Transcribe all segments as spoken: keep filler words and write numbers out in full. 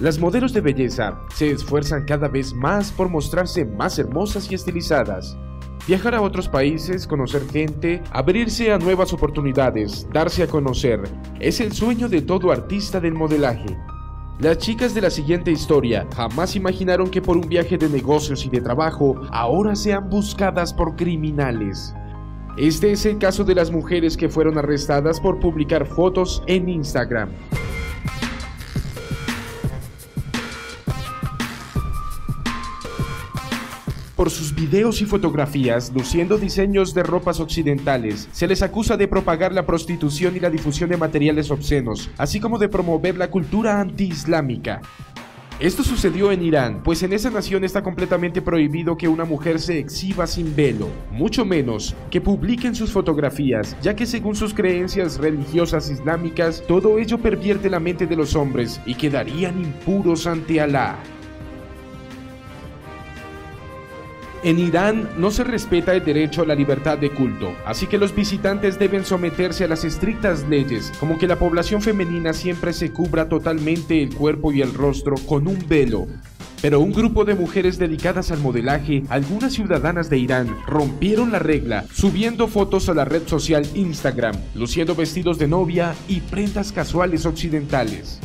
Las modelos de belleza se esfuerzan cada vez más por mostrarse más hermosas y estilizadas. Viajar a otros países, conocer gente, abrirse a nuevas oportunidades, darse a conocer, es el sueño de todo artista del modelaje. Las chicas de la siguiente historia jamás imaginaron que por un viaje de negocios y de trabajo, ahora sean buscadas por criminales. Este es el caso de las mujeres que fueron arrestadas por publicar fotos en Instagram. Por sus videos y fotografías luciendo diseños de ropas occidentales, se les acusa de propagar la prostitución y la difusión de materiales obscenos, así como de promover la cultura anti-islámica. Esto sucedió en Irán, pues en esa nación está completamente prohibido que una mujer se exhiba sin velo, mucho menos que publiquen sus fotografías, ya que según sus creencias religiosas islámicas, todo ello pervierte la mente de los hombres y quedarían impuros ante Alá. En Irán no se respeta el derecho a la libertad de culto, así que los visitantes deben someterse a las estrictas leyes, como que la población femenina siempre se cubra totalmente el cuerpo y el rostro con un velo. Pero un grupo de mujeres dedicadas al modelaje, algunas ciudadanas de Irán, rompieron la regla, subiendo fotos a la red social Instagram, luciendo vestidos de novia y prendas casuales occidentales.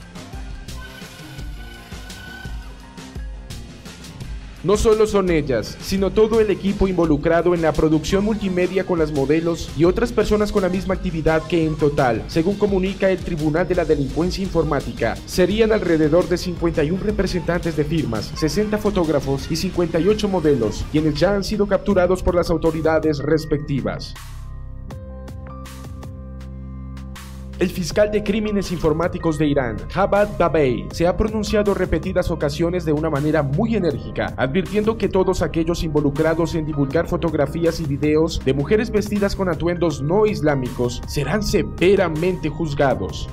No solo son ellas, sino todo el equipo involucrado en la producción multimedia con las modelos y otras personas con la misma actividad que en total, según comunica el Tribunal de la Delincuencia Informática, serían alrededor de cincuenta y uno representantes de firmas, sesenta fotógrafos y cincuenta y ocho modelos, quienes ya han sido capturados por las autoridades respectivas. El fiscal de crímenes informáticos de Irán, Javad Babei, se ha pronunciado repetidas ocasiones de una manera muy enérgica, advirtiendo que todos aquellos involucrados en divulgar fotografías y videos de mujeres vestidas con atuendos no islámicos serán severamente juzgados.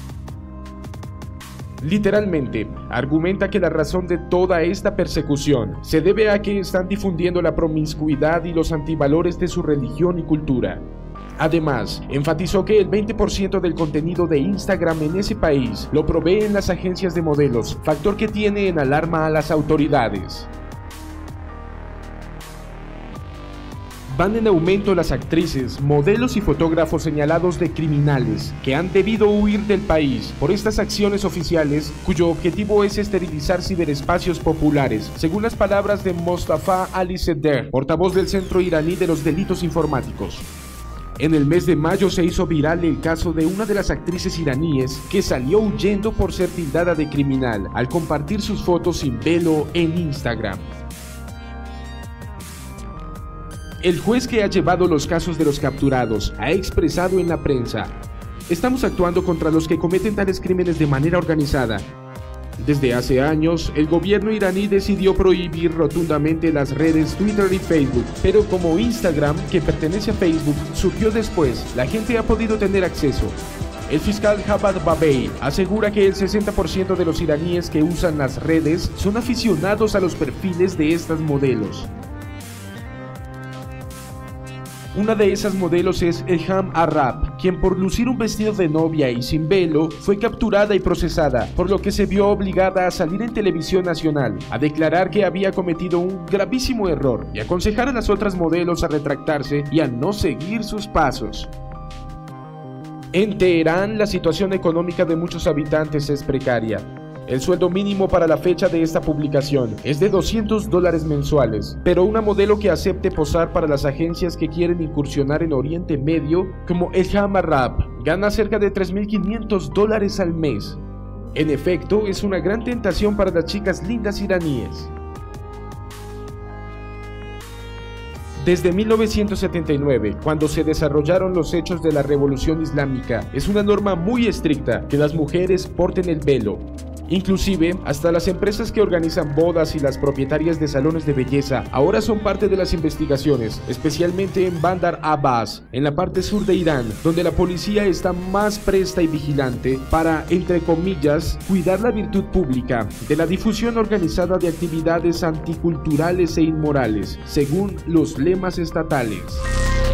Literalmente, argumenta que la razón de toda esta persecución se debe a que están difundiendo la promiscuidad y los antivalores de su religión y cultura. Además, enfatizó que el veinte por ciento del contenido de Instagram en ese país lo proveen las agencias de modelos, factor que tiene en alarma a las autoridades. Van en aumento las actrices, modelos y fotógrafos señalados de criminales que han debido huir del país por estas acciones oficiales, cuyo objetivo es esterilizar ciberespacios populares, según las palabras de Mostafa Ali Seder, portavoz del Centro Iraní de los Delitos Informáticos. En el mes de mayo se hizo viral el caso de una de las actrices iraníes que salió huyendo por ser tildada de criminal al compartir sus fotos sin velo en Instagram. El juez que ha llevado los casos de los capturados ha expresado en la prensa: "Estamos actuando contra los que cometen tales crímenes de manera organizada. Desde hace años, el gobierno iraní decidió prohibir rotundamente las redes Twitter y Facebook, pero como Instagram, que pertenece a Facebook, surgió después, la gente ha podido tener acceso". El fiscal Javad Babei asegura que el sesenta por ciento de los iraníes que usan las redes son aficionados a los perfiles de estas modelos. Una de esas modelos es Ilham Arab, quien por lucir un vestido de novia y sin velo fue capturada y procesada, por lo que se vio obligada a salir en televisión nacional, a declarar que había cometido un gravísimo error y aconsejar a las otras modelos a retractarse y a no seguir sus pasos. En Teherán, la situación económica de muchos habitantes es precaria. El sueldo mínimo para la fecha de esta publicación es de doscientos dólares mensuales, pero una modelo que acepte posar para las agencias que quieren incursionar en Oriente Medio, como Ilham Arab, gana cerca de tres mil quinientos dólares al mes. En efecto, es una gran tentación para las chicas lindas iraníes. Desde mil novecientos setenta y nueve, cuando se desarrollaron los hechos de la Revolución Islámica, es una norma muy estricta que las mujeres porten el velo. Inclusive, hasta las empresas que organizan bodas y las propietarias de salones de belleza ahora son parte de las investigaciones, especialmente en Bandar Abbas, en la parte sur de Irán, donde la policía está más presta y vigilante para, entre comillas, cuidar la virtud pública de la difusión organizada de actividades anticulturales e inmorales, según los lemas estatales.